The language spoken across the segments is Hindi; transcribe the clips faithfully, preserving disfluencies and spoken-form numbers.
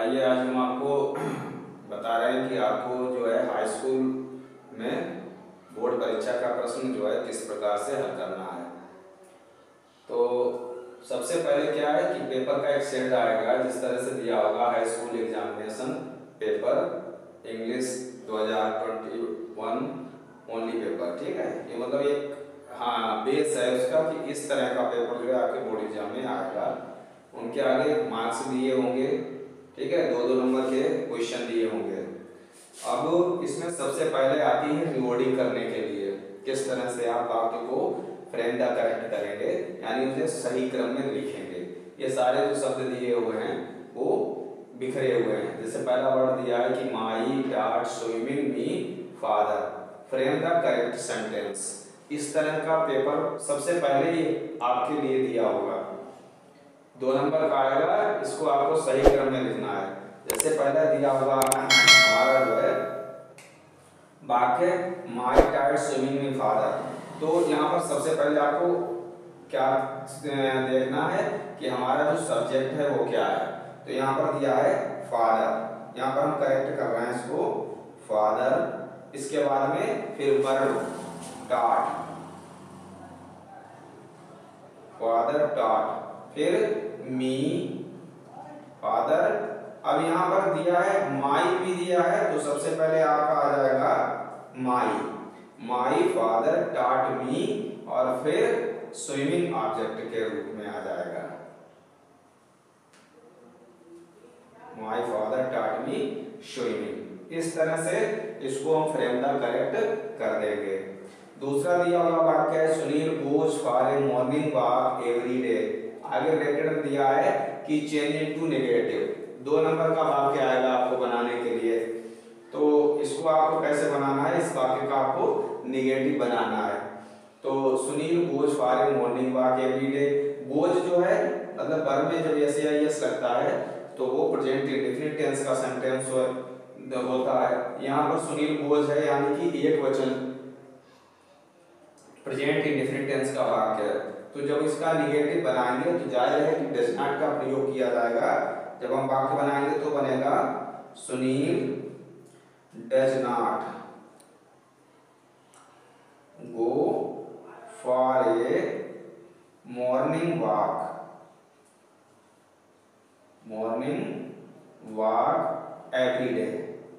आइए आज हम आपको बता रहे हैं कि आपको जो है हाई स्कूल में बोर्ड परीक्षा का प्रश्न जो है किस प्रकार से हल करना है। तो सबसे पहले क्या है कि पेपर का एक सेट आएगा जिस तरह से दिया होगा high school examination paper English दो हज़ार इक्कीस ओनली पेपर। ठीक है, ये मतलब एक हाँ बेस है उसका कि इस तरह का पेपर जो है आपके बोर्ड एग्जाम में आएगा। उनके आगे मार्क्स दिए होंगे, ठीक है, दो दो नंबर के क्वेश्चन दिए होंगे। अब इसमें सबसे पहले आती है रिवॉर्डिंग करने के लिए किस तरह से आप वाक्य को फ्रेम द करेक्ट करेंगे, यानी उसे सही क्रम में लिखेंगे। ये सारे जो शब्द दिए हुए हैं वो बिखरे हुए हैं। जैसे पहला वर्ड दिया है कि my dad swimming me father, frame the correct sentence. इस तरह का पेपर सबसे पहले ही आपके लिए दिया होगा, दो नंबर का आएगा, इसको आपको सही क्रम में लिखना है। जैसे पहले दिया होगा हमारा जो है वाक्य my dad swimming with father, तो यहाँ पर सबसे पहले आपको क्या देखना है कि हमारा जो सब्जेक्ट है वो क्या है। तो यहाँ पर दिया है फादर, यहाँ पर हम करेक्ट कर रहे हैं इसको फादर। इसके बाद में फिर वर्ब डॉट, फादर डॉट, फिर मी फादर। अब यहाँ पर दिया है माई भी दिया है, तो सबसे पहले आपका आ जाएगा माई, माई फादर डॉट मी, और फिर स्विमिंग ऑब्जेक्ट के रूप में आ जाएगा my father taught me swimming. इस तरह से इसको हम फ्रेम द करेक्ट कर देंगे। दूसरा दिया हुआ वाक्य है Sunil goes for a morning walk every day. आगे ब्रैकेट में दिया है कि चेंज इनटू नेगेटिव, दो नंबर का वाक्य आएगा आपको बनाने के लिए। तो इसको आपको कैसे बनाना है, इस वाक्य का आपको नेगेटिव बनाना है। तो Sunil goes for a morning walk every day, goes जो है मतलब वर्ब में जब एस या एस लगता है तो वो प्रेजेंट इंडेफिनिट टेंस का सेंटेंस होता है। यहाँ पर सुनील गोज है यानी कि एक वचन प्रेजेंट इंडेफिनिट टेंस का वाक्य है। तो जब इसका नेगेटिव बनाएंगे तो जाहिर है कि डज नॉट का प्रयोग किया जाएगा। जब हम वाक्य बनाएंगे तो बनेगा Sunil does not go for a morning walk, morning walk every day.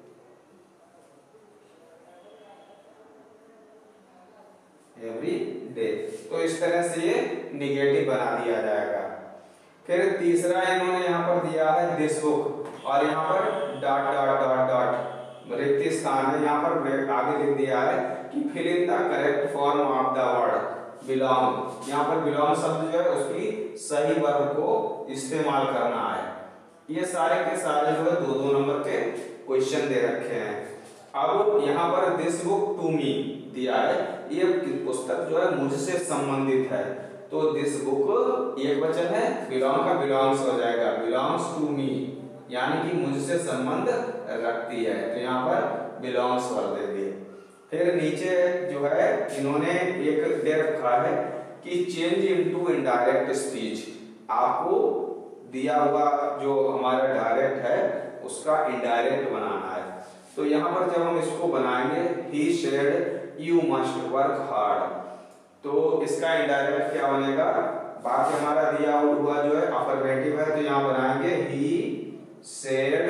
Every day, तो इस तरह से ये निगेटिव बना दिया जाएगा। फिर तीसरा इन्होंने यहाँ पर दिया है दिस बुक, और यहाँ पर डॉट डॉट डॉट डॉट रिक्त स्थान है, यहाँ पर आगे लिख दिया है कि fill in the correct form of the word belong. यहाँ पर बिलोंग शब्द जो है उसकी सही वर्ब को इस्तेमाल करना है। ये सारे के सारे जो है दो दो नंबर के क्वेश्चन दे रखे हैं। अब यहाँ पर दिस बुक टू मी दिया है, ये पुस्तक जो है मुझसे संबंधित है, तो दिस बुक एक वचन है, बिलोंग का बिलोंग्स हो जाएगा बिलोंग्स टू मी, यानी कि मुझसे संबंध रखती है, तो यहाँ पर बिलोंग्स कर देंगे। फिर नीचे जो है इन्होंने एक दे रखा है कि चेंज इनटू इनडायरेक्ट स्पीच। आपको दिया हुआ जो हमारा डायरेक्ट है उसका इनडायरेक्ट बनाना है। तो यहाँ पर जब हम इसको बनाएंगे he said you must work hard, तो इसका इनडायरेक्ट क्या बनेगा, वाक्य हमारा दिया हुआ जो है अफर्मेटिव है, तो यहाँ बनाएंगे ही सेड,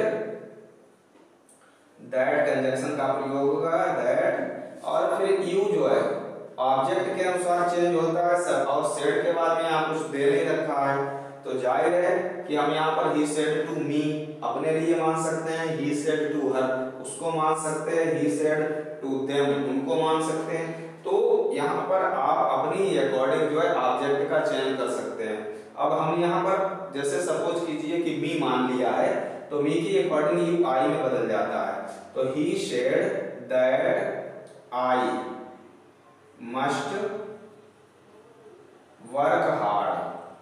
दैट कंजंक्शन का प्रयोग होगा दैट, और फिर यू जो है ऑब्जेक्ट के अनुसार चेंज होता है सब, और सेड के बाद में यहाँ कुछ दे नहीं रखा है, तो जाहिर है कि हम यहाँ पर ही सेड टू मी अपने लिए मान सकते हैं, ही सेड टू हर उसको मान सकते हैं, ही सेड टू देम उनको मान सकते हैं। तो यहाँ पर आप अपनी अकॉर्डिंग जो है ऑब्जेक्ट का चयन कर सकते हैं। अब हम यहाँ पर जैसे सपोज कीजिए कि मी मान लिया है, तो मी की अकॉर्डिंग यू आई में बदल जाता है, तो he said that I must work hard.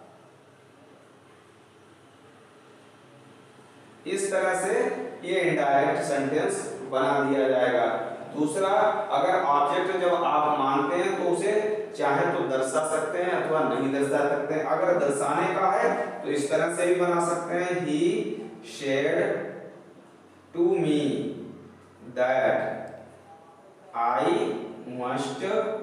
इस तरह से ये इनडायरेक्ट सेंटेंस बना दिया जाएगा। दूसरा, अगर ऑब्जेक्ट जब आप मानते हैं तो उसे चाहे तो दर्शा सकते हैं अथवा नहीं दर्शा सकते हैं। अगर दर्शाने का है तो इस तरह से भी बना सकते हैं, ही said to me that I must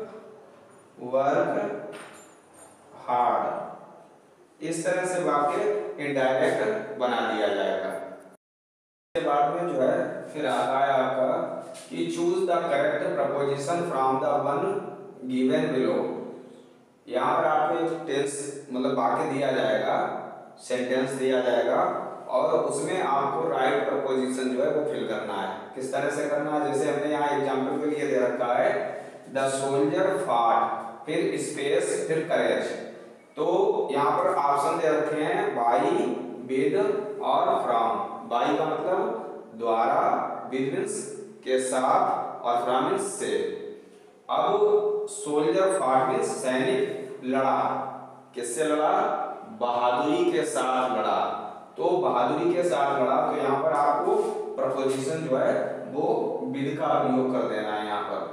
work hard। इस तरह से वाक्य इनडायरेक्ट बना दिया जाएगा। इसके बाद में जो है फिर आता है आपका कि choose the correct preposition from the one given below. यहाँ पर आपको एक टेंस मतलब वाक्य दिया जाएगा, सेंटेंस दिया जाएगा और उसमें आपको राइट प्रपोजिशन जो है वो फिल करना है। किस तरह से करना है, जैसे हमने यहाँ एग्जांपल के लिए दे रखा है द सोल्जर फाट, फिर स्पेस, फिर करेज। तो यहाँ पर ऑप्शन दे रखे हैं बाई, विद और फ्रॉम। बाई का मतलब द्वारा, विद मींस के साथ और फ्रॉम मींस से। अब सोल्जर फाट मींस सैनिक लड़ा, किससे लड़ा, बहादुरी के साथ लड़ा। तो बहादुरी के साथ लड़ा, तो यहाँ पर आपको प्रपोजिशन जो है वो विद का प्रयोग कर देना है। यहाँ पर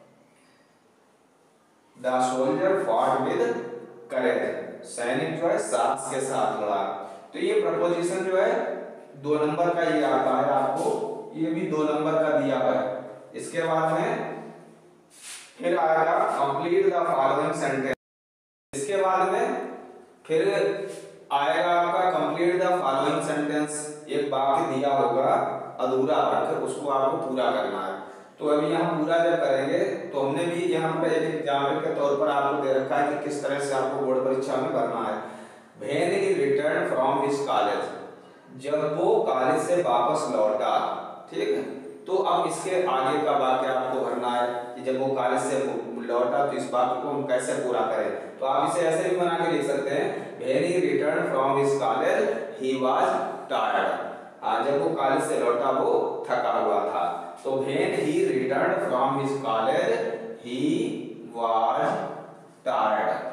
the soldier fought with courage, सैनिक जो है साहस के साथ लड़ा। तो ये प्रपोजिशन जो है दो नंबर का ये आता है आपको, ये भी दो नंबर का दिया है। इसके बाद में फिर आएगा कंप्लीट द फॉलोइंग सेंटेंस। इसके बाद में फिर आएगा आपका कंप्लीट द फॉलोइंग सेंटेंस। एक वाक्य दिया होगा अधूरा वाक्य, उसको आपको पूरा करना है। तो अभी यहाँ पूरा जब करेंगे तो हमने भी यहाँ पर एक एग्जाम्पल के तौर पर आपको दे रखा है कि किस तरह से आपको बोर्ड परीक्षा में भरना है। When he return from his college, जब वो कॉलेज से वापस लौटा, ठीक है। तो अब इसके आगे का वाक्य आपको भरना है कि जब वो कॉलेज से लौटा, तो इस वाक्य को हम कैसे पूरा करें। तो आप इसे ऐसे भी बना के लिख सकते हैं when he return from his college he was tired. आज जब वो कॉलेज से लौटा वो थका हुआ था। तो when he return from his college he was tired.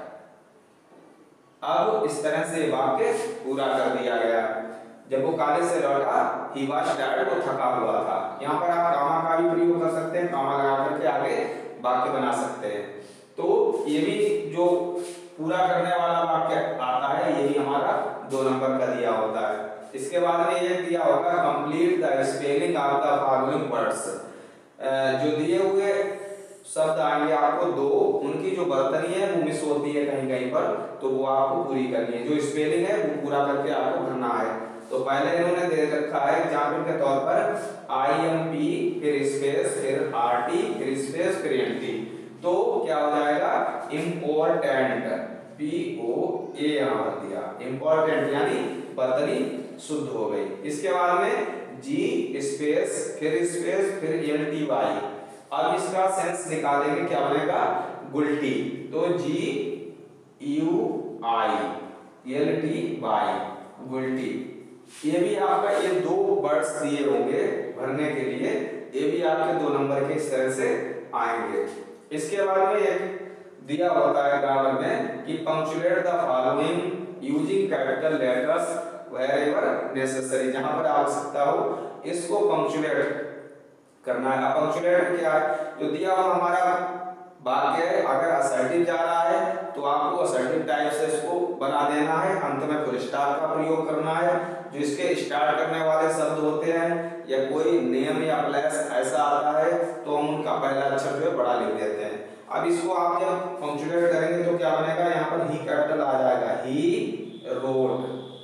अब इस तरह से वाक्य पूरा कर दिया गया। जब वो कॉलेज से लौटा ही वाज टायर्ड, वो थका हुआ था। यहाँ पर आप कामा का भी प्रयोग कर सकते हैं, कामा लगा करके आगे वाक्य बना सकते हैं। तो ये भी जो पूरा करने वाला वाक्य आता है, ये भी हमारा दो नंबर का दिया होता है। इसके बाद में ये दिया होगा complete the spelling of the following words. जो दिए हुए शब्द आएंगे आपको दो, उनकी जो बर्तनी है वो मिस होती है कहीं कहीं पर, तो वो आपको पूरी करनी है। जो स्पेलिंग है वो पूरा करके आपको भरना है। तो पहले इन्होंने दे रखा है एग्जाम्पल के तौर पर आई एम पी, फिर स्पेस, फिर आर टी, फिर स्पेस, फिर एन टी। तो क्या हो जाएगा इम्पोर्टेंट, पी ओ ए यहाँ पर दिया, इम्पोर्टेंट यानी बर्तनी शुद्ध हो गई। इसके बाद में जी स्पेस, फिर स्पेस, फिर एल टी वाई। अब इसका सेंस निकालेंगे, क्या बनेगा गुलटी। तो G U I L T Y, guilty. ये भी आपका ये दो वर्ड्स दिए होंगे भरने के लिए, ये भी आपके दो नंबर के इस तरह से आएंगे। इसके बाद में एक दिया होता है ग्रामर में कि punctuate the following using capital letters wherever necessary. जहां पर आवश्यकता हो इसको पंक्चुएट करना है। पंक्चुएट क्या है, जो दिया हुआ हमारा वाक्य है, अगर असर्टिव जा रहा है तो आपको असर्टिव टाइप से इसको बना देना है। अंत में फुल स्टॉप का प्रयोग करना है। जो इसके स्टार्ट करने वाले शब्द होते हैं या कोई नेम या प्लेस ऐसा आता है तो हम उनका पहला अक्षर जो है बड़ा लिख देते हैं। अब इसको आप जब पंक्चुएट करेंगे तो क्या बनेगा, यहाँ पर ही कैपिटल आ जाएगा, ही रोड,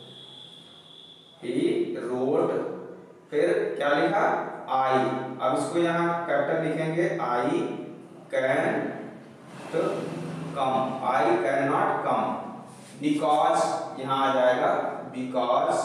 ही रोड, फिर क्या लिखा आई। अब इसको यहाँ कैपिटल लिखेंगे, I can come, I can not come, because यहाँ आ जाएगा बिकॉज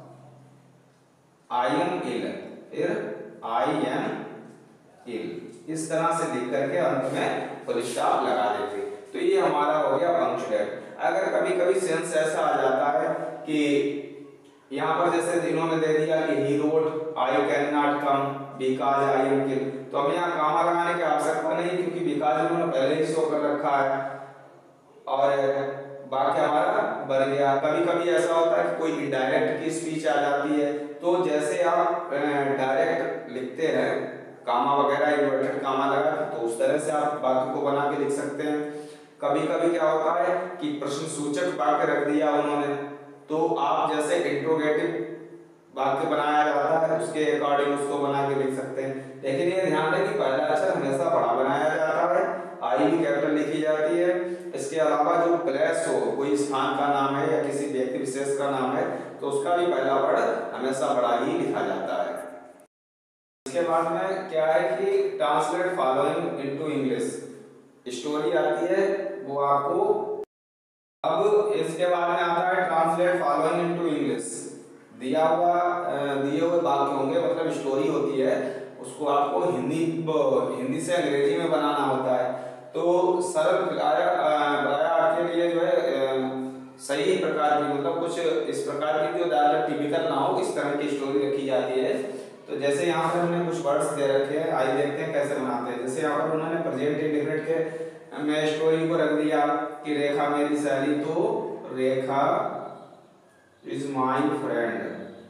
आई एम इल, फिर आई एम इल। इस तरह से लिख करके अंत में फुल स्टॉप लगा देंगे। तो ये हमारा हो गया पंक्चुएट। अगर कभी कभी सेंस ऐसा आ जाता है कि यहाँ पर जैसे इन्होंने दे दिया कि he wrote I can not come because I am kill, तो हमें यहाँ कामा लगाने की आवश्यकता नहीं, क्योंकि बिकॉज इन्होंने पहले ही शो कर रखा है और वाक्य हमारा बन गया। कभी कभी ऐसा होता है कि कोई इनडायरेक्ट की स्पीच आ जाती है, तो जैसे आप डायरेक्ट लिखते हैं कामा वगैरह इन्वर्टेड कामा लगा, तो उस तरह से आप वाक्य को बना के लिख सकते हैं। कभी कभी क्या होता है कि प्रश्न सूचक वाक्य रख दिया उन्होंने, तो आप जैसे इंट्रोगेटिव वाक्य बनाया जाता है उसके अकॉर्डिंग उसको बना के लिख सकते हैं। लेकिन ये ध्यान रखें कि पहला अक्षर हमेशा बड़ा बनाया जाता है, आई भी कैपिटल लिखी जाती है। इसके अलावा जो प्लेस हो, कोई स्थान का नाम है या किसी व्यक्ति विशेष का नाम है, तो उसका भी पहला वर्ड हमेशा बड़ा ही लिखा जाता है। इसके बाद में क्या है कि translate following into English story आती है, वो आपको अब इसके बाद में आता है ट्रांसलेट फॉलोइंग इनटू इंग्लिश। दिया हुआ दिए हुए वाक्य होंगे, मतलब स्टोरी होती है, उसको आपको हिंदी हिंदी से अंग्रेजी में बनाना होता है। तो सरल प्राय के लिए जो है सही प्रकार की, मतलब कुछ इस प्रकार की जो ज़्यादा टिपिकल ना हो, इस तरह की स्टोरी रखी जाती है। तो जैसे यहाँ पर हमने कुछ वर्ड्स दे रखे हैं, आइए देखते हैं कैसे बनाते हैं। जैसे यहाँ पर उन्होंने प्रेजेंट इंडेफिनिट के में स्टोरी को रख दिया कि रेखा मेरी सहेली, तो रेखा इज माई फ्रेंड।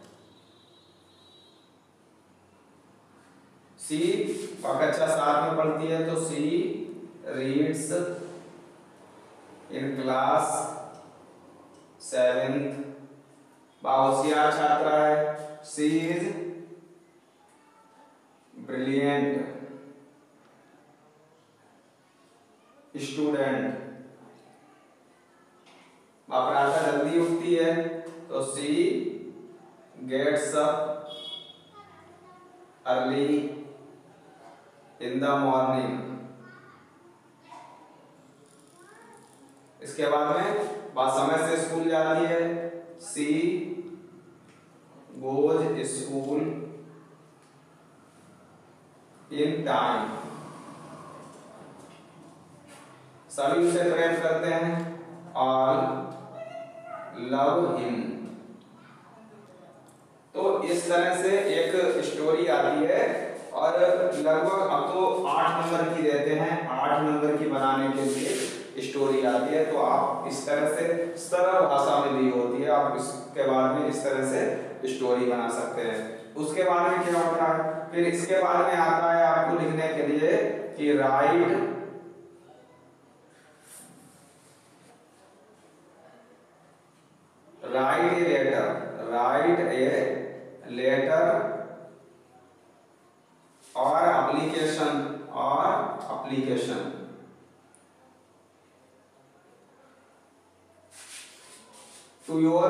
सी कक्षा सात में पढ़ती है, तो she reads in class seventh. होशियार छात्रा है, she is brilliant student. Apradha जल्दी उठती है, तो she gets up early in the morning. इसके बाद में बात समय से स्कूल जाती है, she goes school in time. सभी उसे प्रेम करते हैं, ऑल लव हिम। तो इस तरह से एक स्टोरी आती है और लगभग अब तो आठ नंबर की देते हैं, आठ नंबर की बनाने के लिए स्टोरी आती है। तो आप इस तरह से सरल भाषा में दी होती है, आप इसके बाद में इस तरह से स्टोरी बना सकते हैं। उसके बाद में क्या होता है, फिर इसके बाद में आता है आपको लिखने के लिए कि write write a letter, write a letter और एप्लीकेशन और एप्लीकेशन टू योर।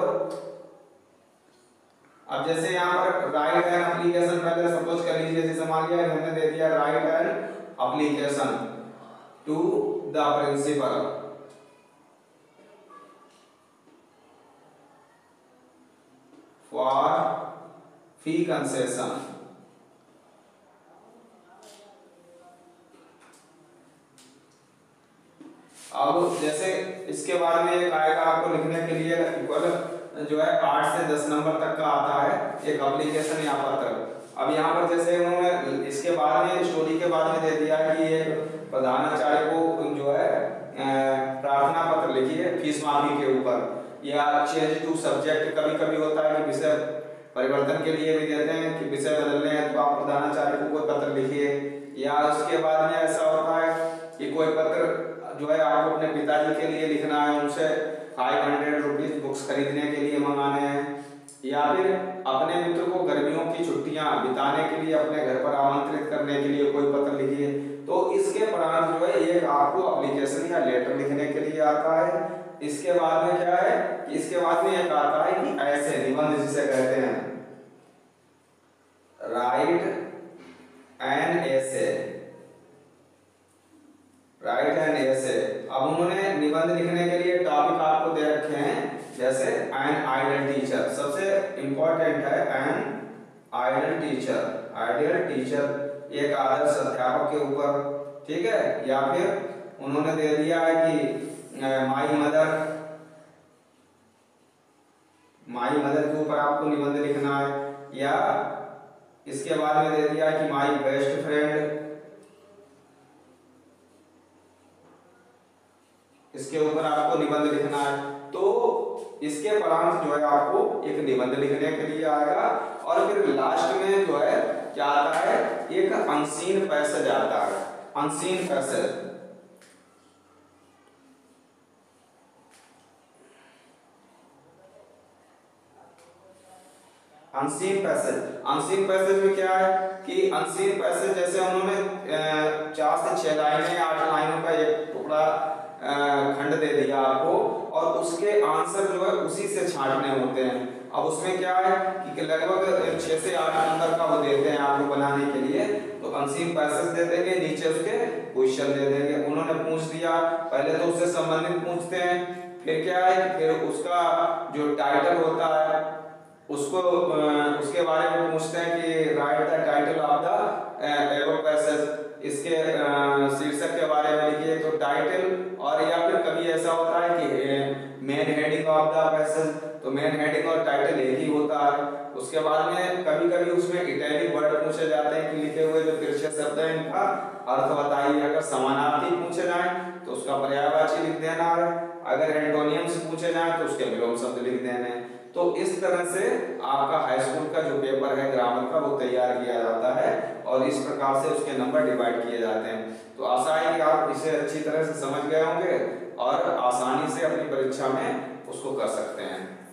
अब जैसे यहाँ पर राइट एन एप्लीकेशन, पहले सपोज कर लीजिए, जैसे मान लिया हमने दे दिया write an application to the principal for fee concession. अब जैसे इसके बाद में एक आएगा आपको लिखने के लिए इक्वल जो है आठ से दस नंबर तक का आता है एक एप्लीकेशन या पत्र। अब यहाँ पर जैसे उन्होंने इसके बाद में स्टोरी के बाद में दे दिया कि एक प्रधानाचार्य को जो है प्रार्थना पत्र लिखिए फीस माफी के ऊपर, या चेंज टू सब्जेक्ट। कभी कभी होता है कि विषय परिवर्तन के लिए भी देते हैं कि विषय बदलने हैं, तो आप प्रधानाचार्य को कोई पत्र लिखिए। या उसके बाद में ऐसा होता है कि कोई पत्र जो है आपको अपने पिताजी के लिए लिखना है, उनसे फाइव हंड्रेड रुपीज बुक्स खरीदने के लिए मंगाने हैं, या फिर अपने मित्र को गर्मियों की छुट्टियां बिताने के लिए अपने घर पर आमंत्रित करने के लिए कोई पत्र लिखिए। तो इसके उपरांत जो है एक आपको एप्लीकेशन या लेटर लिखने के लिए आता है। इसके बाद में क्या है कि इसके बाद में एक आता है कि ऐसे निबंध जिसे कहते हैं, write an essay, write an essay. अब उन्होंने निबंध लिखने के लिए टॉपिक आपको दे रखे हैं, जैसे एन आइडियल टीचर, सबसे इंपॉर्टेंट है an ideal teacher, ideal teacher एक आदर्श अध्यापक के ऊपर, ठीक है। या फिर उन्होंने दे दिया है कि माई मदर, माई मदर के ऊपर आपको निबंध लिखना है। या इसके बाद में दे दिया कि माई बेस्ट फ्रेंड, इसके ऊपर आपको निबंध लिखना है। तो इसके उपरांत जो है आपको एक निबंध लिखने के लिए आएगा, और फिर लास्ट में जो है क्या आता है, एक अनसीन पैसेज आता है, unseen passage. Unseen passage, unseen passage में क्या है कि अनसीन पैसेज जैसे उन्होंने चार से छह लाइनें आठ लाइनों का एक टुकड़ा खंड दे दिया आपको और उसके आंसर जो है उसी से छांटने होते हैं। अब उसमें क्या है कि लगभग छह से आठ नंबर का वो देते हैं आपको बनाने के लिए, तो अनसीन पैसेज दे देंगे, नीचे उसके क्वेश्चन दे देंगे। उन्होंने पूछ दिया, पहले तो उससे संबंधित पूछते हैं, फिर क्या है फिर उसका जो टाइटल होता है उसको उसके बारे में पूछते हैं कि write the title of the above passage, इसके शीर्षक के बारे में लिखिए। तो टाइटल और या फिर कभी ऐसा होता है कि main heading of the passage, तो मेन हेडिंग और टाइटल एक ही होता है। उसके बाद में कभी कभी उसमें इटैलिक वर्ड पूछे जाते हैं कि लिखे हुए जो तिरछे शब्द हैं इनका अर्थ बताइए। अगर समानार्थी पूछे जाए तो उसका पर्यायवाची लिख देना है, अगर एंटोनियम्स पूछे जाए तो उसके विलोम शब्द लिख देने। तो इस तरह से आपका हाई स्कूल का जो पेपर है ग्रामर का वो तैयार किया जाता है और इस प्रकार से उसके नंबर डिवाइड किए जाते हैं। तो आशा है कि आप इसे अच्छी तरह से समझ गए होंगे और आसानी से अपनी परीक्षा में उसको कर सकते हैं।